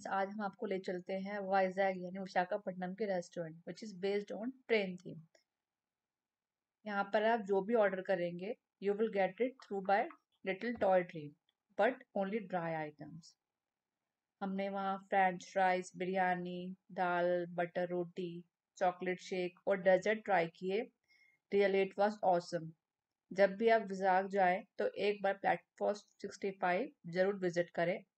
आज हम आपको ले चलते हैं वाइजैग यानी विशाखापट्टनम के restaurant which is based on train theme. यहाँ पर आप जो भी ऑर्डर करेंगे you will get it through by little toy train, but only dry items. हमने वहाँ फ्रेंच फ्राइज, बिरयानी, दाल, बटर रोटी, चॉकलेट शेक और डेजर्ट ट्राई किए। Really it was awesome. जब भी आप विजाग जाएं तो एक बार प्लेटफॉर्म 65 जरूर विजिट करें।